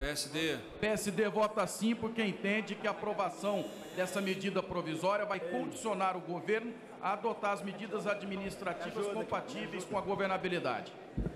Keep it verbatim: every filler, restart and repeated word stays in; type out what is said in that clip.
P S D. P S D vota sim porque entende que a aprovação dessa medida provisória vai condicionar o governo a adotar as medidas administrativas compatíveis com a governabilidade.